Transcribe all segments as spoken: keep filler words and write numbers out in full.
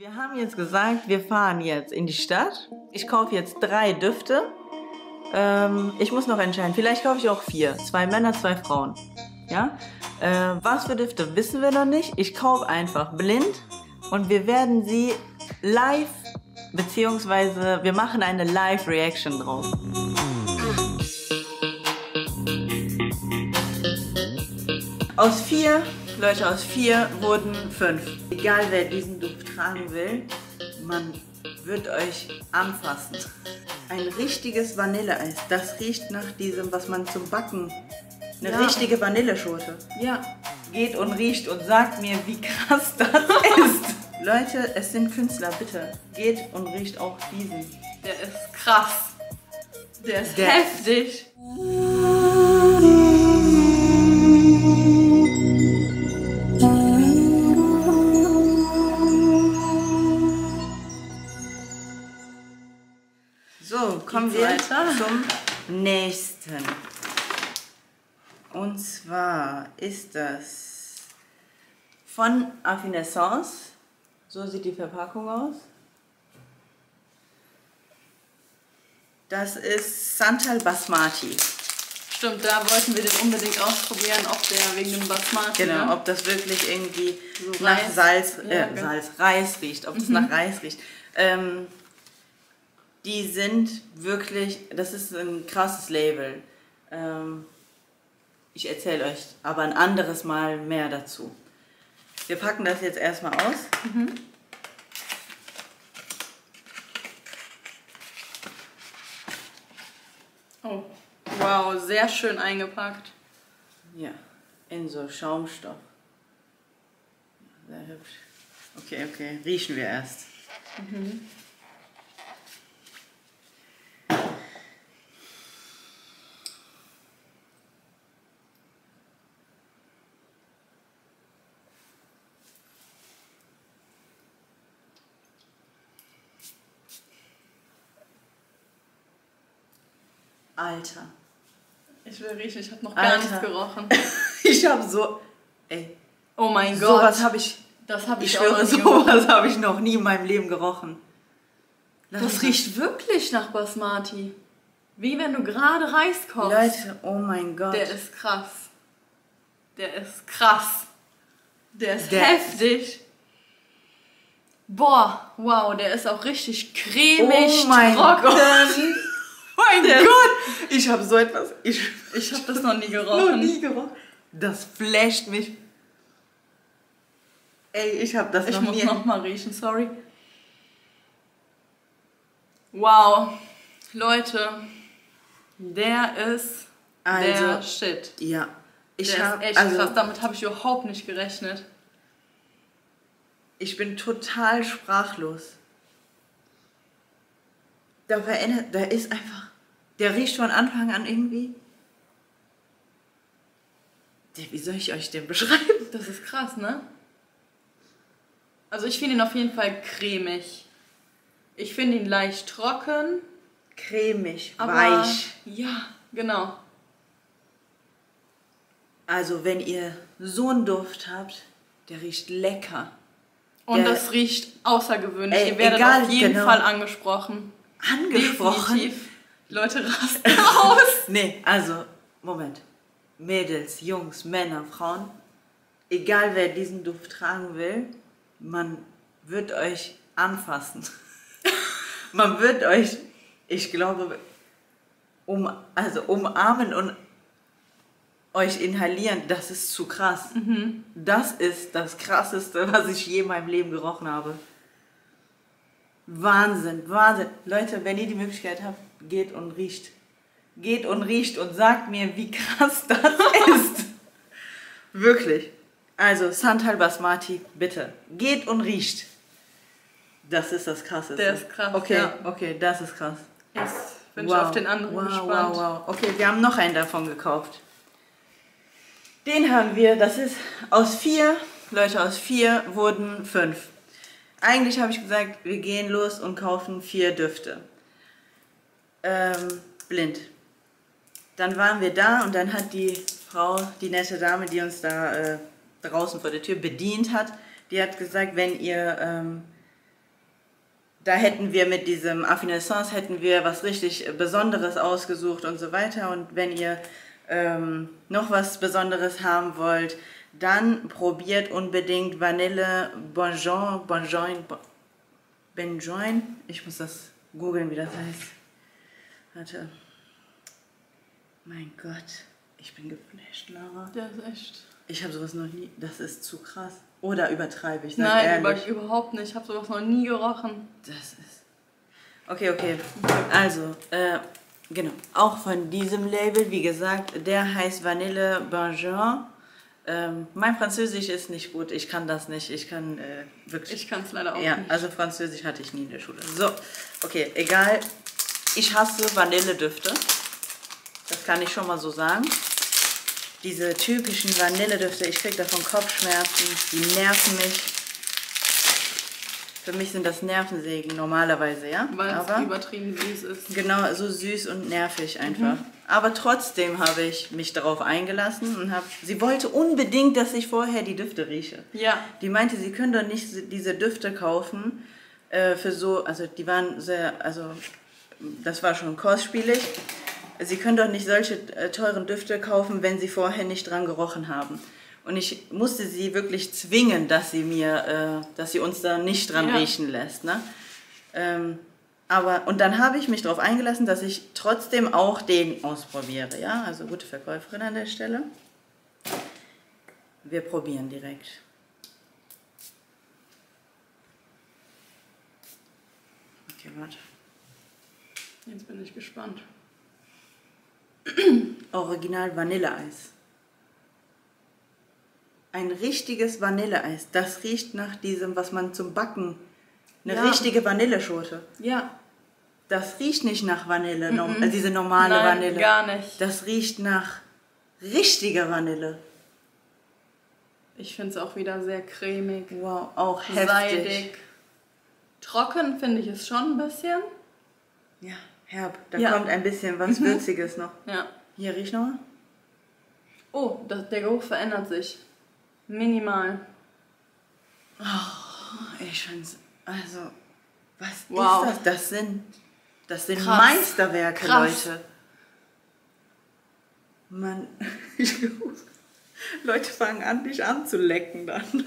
Wir haben jetzt gesagt, wir fahren jetzt in die Stadt. Ich kaufe jetzt drei Düfte. Ähm, ich muss noch entscheiden. Vielleicht kaufe ich auch vier. Zwei Männer, zwei Frauen. Ja? Äh, was für Düfte wissen wir noch nicht. Ich kaufe einfach blind und wir werden sie live, beziehungsweise wir machen eine Live-Reaction drauf. Aus vier, Leute, aus vier wurden fünf. Egal wer diesen Duft tragen will, man wird euch anfassen. Ein richtiges Vanilleeis, das riecht nach diesem, was man zum Backen, eine ja. richtige Vanilleschote. Ja. Geht und riecht und sagt mir, wie krass das ist. Leute, es sind Künstler, bitte. Geht und riecht auch diesen. Der ist krass. Der ist Der heftig. So, kommen wir zum nächsten. Und zwar ist das von Affinescence. So sieht die Verpackung aus. Das ist Santal Basmati. Stimmt, da wollten wir den unbedingt ausprobieren, ob der wegen dem Basmati. Genau, ne? Ob das wirklich irgendwie so nach Reis. Salz, äh, ja, Salz, Reis riecht, ob das mhm. nach Reis riecht. Ähm, die sind wirklich, das ist ein krasses Label. Ähm, ich erzähle euch aber ein anderes Mal mehr dazu. Wir packen das jetzt erstmal aus. Mhm. Oh, wow, sehr schön eingepackt. Ja, in so Schaumstoff. Sehr hübsch. Okay, okay, riechen wir erst. Mhm. Alter. Ich will riechen, ich habe noch gar Alter. nichts gerochen. Ich habe so, ey. Oh mein Gott. Sowas habe ich, das habe ich, ich schwöre, sowas habe ich noch nie in meinem Leben gerochen. Lass das riecht wirklich nach Basmati. Wie wenn du gerade Reis kochst. Leute, oh mein Gott. Der ist krass. Der ist krass. Der ist der heftig. Boah, wow, der ist auch richtig cremig, oh mein trocken. Gott. Mein der Gott! Ich habe so etwas. Ich, ich habe das noch nie gerochen. Noch nie gerochen. Das flasht mich. Ey, ich habe das ich noch nie. Ich muss noch mal riechen, sorry. Wow, Leute, der ist also, der Shit. Ja, ich der hab, ist echt also, krass. Damit habe ich überhaupt nicht gerechnet. Ich bin total sprachlos. Da verändert, da ist einfach, der riecht von Anfang an irgendwie. Der, wie soll ich euch den beschreiben? Das ist krass, ne? Also ich finde ihn auf jeden Fall cremig. Ich finde ihn leicht trocken. Cremig, aber weich. Ja, genau. Also wenn ihr so einen Duft habt, der riecht lecker. Und der, das riecht außergewöhnlich. Ey, ihr werdet egal, auf jeden genau. Fall angesprochen. Angesprochen? Definitiv. Die Leute rasten aus. Nee, also, Moment. Mädels, Jungs, Männer, Frauen, egal wer diesen Duft tragen will, man wird euch anfassen. Man wird euch, ich glaube, um, also umarmen und euch inhalieren. Das ist zu krass. Mhm. Das ist das Krasseste, was ich je in meinem Leben gerochen habe. Wahnsinn, Wahnsinn. Leute, wenn ihr die Möglichkeit habt, geht und riecht. Geht und riecht und sagt mir, wie krass das ist. Wirklich. Also, Santal Basmati, bitte. Geht und riecht. Das ist das Krasseste. Der ist krass, okay, ja. Okay, das ist krass. Jetzt bin wow. ich auf den anderen wow, gespannt. Wow, wow. Okay, wir haben noch einen davon gekauft. Den haben wir, das ist aus vier, Leute, aus vier wurden fünf. Eigentlich habe ich gesagt, wir gehen los und kaufen vier Düfte. Ähm, blind. Dann waren wir da und dann hat die Frau, die nette Dame, die uns da äh, draußen vor der Tür bedient hat, die hat gesagt, wenn ihr ähm, da hätten wir mit diesem Affinessence hätten wir was richtig Besonderes ausgesucht und so weiter. Und wenn ihr ähm, noch was Besonderes haben wollt, dann probiert unbedingt Vanille Bonjour, Bonjour, Bonjour. Ich muss das googeln, wie das heißt. Warte. Mein Gott, ich bin geflasht, Lara. Das ist echt... Ich habe sowas noch nie, das ist zu krass. Oder übertreibe ich, sag Nein, ehrlich. über, überhaupt nicht. Ich habe sowas noch nie gerochen. Das ist... Okay, okay. Also, äh, genau. Auch von diesem Label, wie gesagt, der heißt Vanille Bonjour. Ähm, mein Französisch ist nicht gut, ich kann das nicht. Ich kann äh, wirklich... Ich kann es leider auch ja, nicht. also Französisch hatte ich nie in der Schule. So, okay, egal. Ich hasse Vanilledüfte. Das kann ich schon mal so sagen. Diese typischen Vanilledüfte, ich kriege davon Kopfschmerzen, die nerven mich. Für mich sind das Nervensägen normalerweise, ja. Weil es Aber übertrieben süß ist. genau, so süß und nervig einfach. Mhm. Aber trotzdem habe ich mich darauf eingelassen und habe... Sie wollte unbedingt, dass ich vorher die Düfte rieche. Ja. Die meinte, sie können doch nicht diese Düfte kaufen äh, für so... Also die waren sehr... Also das war schon kostspielig. Sie können doch nicht solche äh, teuren Düfte kaufen, wenn sie vorher nicht dran gerochen haben. Und ich musste sie wirklich zwingen, dass sie mir, äh, dass sie uns da nicht dran ja. riechen lässt. Ne? Ähm, aber, und dann habe ich mich darauf eingelassen, dass ich trotzdem auch den ausprobiere. Ja? Also gute Verkäuferin an der Stelle. Wir probieren direkt. Okay, warte. Jetzt bin ich gespannt. Original Vanilleeis. Ein richtiges Vanilleeis. Das riecht nach diesem, was man zum Backen... Eine ja. richtige Vanilleschote. Ja. Das riecht nicht nach Vanille, mm -mm. diese normale Nein, Vanille. gar nicht. Das riecht nach richtiger Vanille. Ich finde es auch wieder sehr cremig. Wow, auch heftig. Seidig. Trocken finde ich es schon ein bisschen. Ja, herb. Da ja. kommt ein bisschen was mhm. Würziges noch. Ja. Hier, riech nochmal. Oh, das, der Geruch verändert sich. Minimal. Oh, ich find's... Also, was wow. ist das? Das sind, das sind Krass. Meisterwerke, Krass. Leute. Man, Leute fangen an, dich anzulecken dann.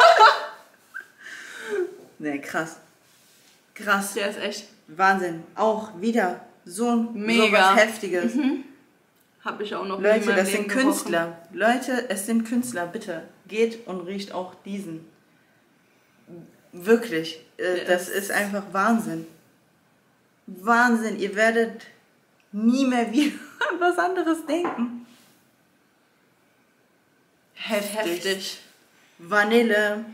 Nee, krass. Krass. Der ist echt... Wahnsinn. Auch wieder so ein Mega. So was Heftiges. Mhm. Hab ich auch noch nie Leute, in das Leben sind Künstler. Gerochen. Leute, es sind Künstler. Bitte, geht und riecht auch diesen. Wirklich. Äh, das ist einfach Wahnsinn. Wahnsinn. Ihr werdet nie mehr wieder an was anderes denken. Heftig. Heftig. Vanille.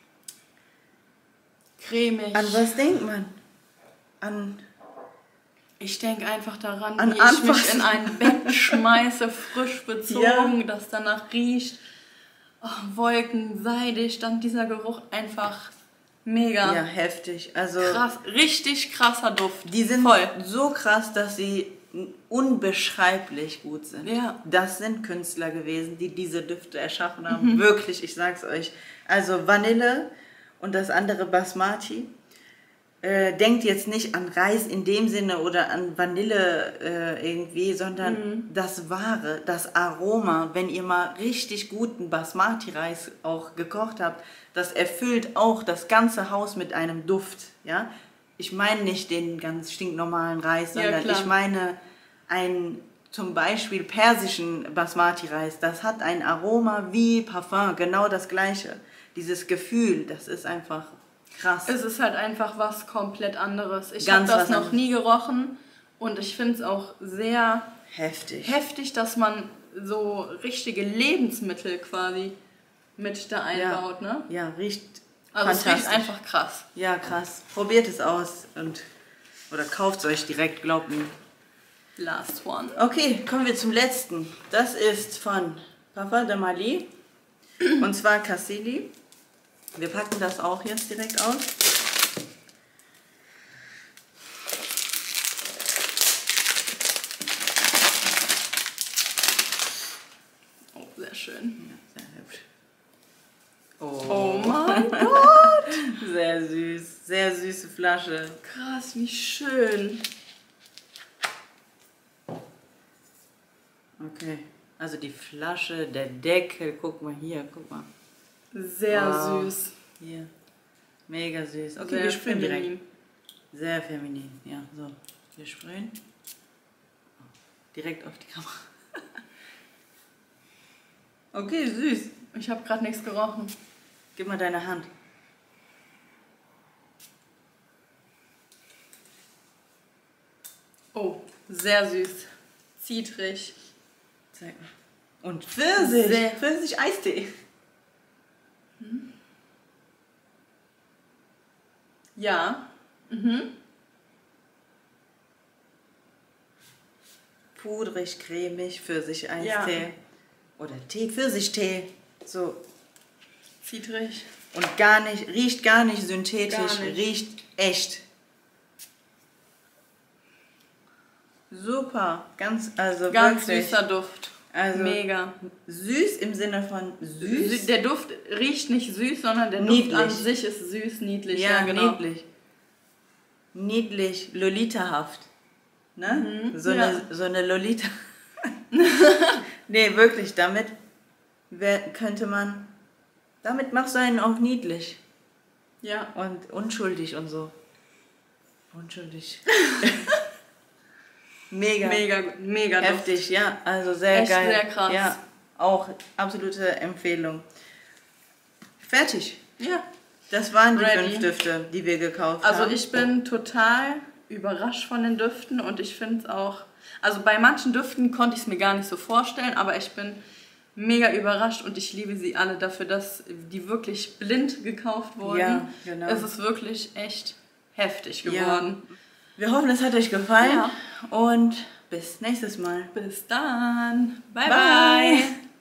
Cremig. An was denkt man? An... Ich denke einfach daran, An wie ich mich in ein Bett schmeiße, frisch bezogen, ja. das danach riecht. Oh, Wolken, seidig, dann dieser Geruch einfach mega. Ja, heftig. Also krass, richtig krasser Duft. Die sind voll so krass, dass sie unbeschreiblich gut sind. Ja. Das sind Künstler gewesen, die diese Düfte erschaffen haben. Mhm. Wirklich, ich sag's euch. Also Vanille und das andere Basmati. Äh, denkt jetzt nicht an Reis in dem Sinne oder an Vanille äh, irgendwie, sondern mhm. das Wahre, das Aroma, wenn ihr mal richtig guten Basmati-Reis auch gekocht habt, das erfüllt auch das ganze Haus mit einem Duft. Ja? Ich meine nicht den ganz stinknormalen Reis, sondern ja, ich meine einen zum Beispiel persischen Basmati-Reis. Das hat ein Aroma wie Parfum, genau das Gleiche. Dieses Gefühl, das ist einfach... Krass. Es ist halt einfach was komplett anderes. Ich habe das noch nie gerochen und ich finde es auch sehr heftig. heftig, dass man so richtige Lebensmittel quasi mit da einbaut. Ja, ne? ja riecht also es riecht einfach krass. Ja, krass. Probiert es aus und oder kauft es euch direkt, glaubt mir. Last one. Okay, kommen wir zum letzten. Das ist von Parfums de Marly und zwar Cassili. Wir packen das auch jetzt direkt aus. Oh, sehr schön. Ja, sehr hübsch. Oh, oh mein Gott! Sehr süß. Sehr sehr süße Flasche. Krass, wie schön. Okay, also die Flasche, der Deckel, guck mal hier, guck mal. Sehr Wow. süß. Hier, mega süß. Okay, Sehr wir sprühen feminin. direkt. Sehr feminin, ja, so. Wir sprühen. Direkt auf die Kamera. Okay, süß. Ich habe gerade nichts gerochen. Gib mal deine Hand. Oh, sehr süß. Zitrig. Zeig mal. Und Pfirsich. Sehr- Pfirsich-Eistee. Ja. Mhm. Pudrig, cremig, Pfirsich-Eistee. Ja. Oder Tee, Pfirsichtee. So. Zitrig. Und gar nicht, riecht gar nicht synthetisch, Gar nicht. riecht echt. Super, ganz, also Ganz wirklich. süßer Duft. Also Mega. süß im Sinne von süß. Sü- Der Duft riecht nicht süß, sondern der Niedlich. Duft an sich ist süß, niedlich. Ja, Ja, genau. niedlich. Niedlich, Lolita-haft. Ne? Mhm, so, ja. eine, so eine Lolita. Nee, wirklich, damit wär, könnte man, damit machst du einen auch niedlich Ja. und unschuldig und so. Unschuldig. Mega. Mega, mega Duft. Heftig, ja, also sehr Echt geil. sehr krass. Ja, auch absolute Empfehlung. Fertig. Ja. Das waren die Ready. fünf Düfte, die wir gekauft Also haben. ich bin total überrascht von den Düften und ich finde es auch, also bei manchen Düften konnte ich es mir gar nicht so vorstellen, aber ich bin mega überrascht und ich liebe sie alle dafür, dass die wirklich blind gekauft wurden. Ja, genau. Es ist wirklich echt heftig geworden. Wir hoffen, es hat euch gefallen Ja. und bis nächstes Mal. Bis dann. Bye, Bye. bye.